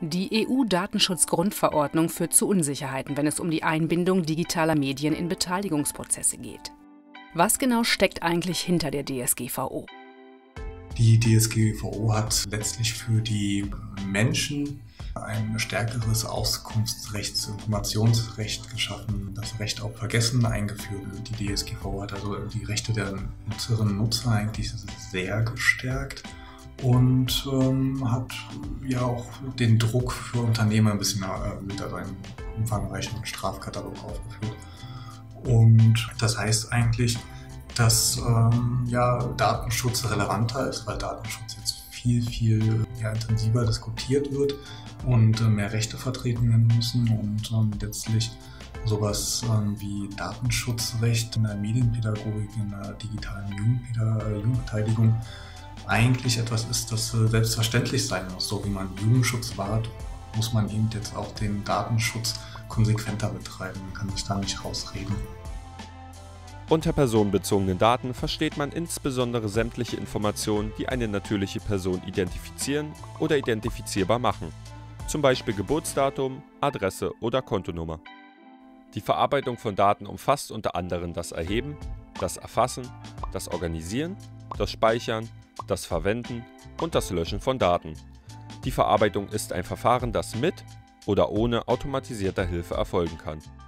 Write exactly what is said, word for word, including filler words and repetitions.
Die E U-Datenschutzgrundverordnung führt zu Unsicherheiten, wenn es um die Einbindung digitaler Medien in Beteiligungsprozesse geht. Was genau steckt eigentlich hinter der D S G V O? Die D S G V O hat letztlich für die Menschen ein stärkeres Auskunftsrecht, Informationsrecht geschaffen, das Recht auf Vergessen eingeführt. Die D S G V O hat also die Rechte der Nutzerinnen und Nutzer eigentlich sehr gestärkt und ähm, hat ja auch den Druck für Unternehmen ein bisschen erhöht, also einen umfangreichen Strafkatalog aufgeführt. Und das heißt eigentlich, dass ähm, ja, Datenschutz relevanter ist, weil Datenschutz jetzt viel, viel ja, intensiver diskutiert wird und äh, mehr Rechte vertreten werden müssen und ähm, letztlich sowas ähm, wie Datenschutzrecht in der Medienpädagogik, in der digitalen Jugendpäda- äh, Jugendbeteiligung eigentlich etwas ist, das äh, selbstverständlich sein muss. So wie man Jugendschutz wahrt, muss man eben jetzt auch den Datenschutz konsequenter betreiben. Man kann sich da nicht rausreden. Unter personenbezogenen Daten versteht man insbesondere sämtliche Informationen, die eine natürliche Person identifizieren oder identifizierbar machen, zum Beispiel Geburtsdatum, Adresse oder Kontonummer. Die Verarbeitung von Daten umfasst unter anderem das Erheben, das Erfassen, das Organisieren, das Speichern, das Verwenden und das Löschen von Daten. Die Verarbeitung ist ein Verfahren, das mit oder ohne automatisierter Hilfe erfolgen kann.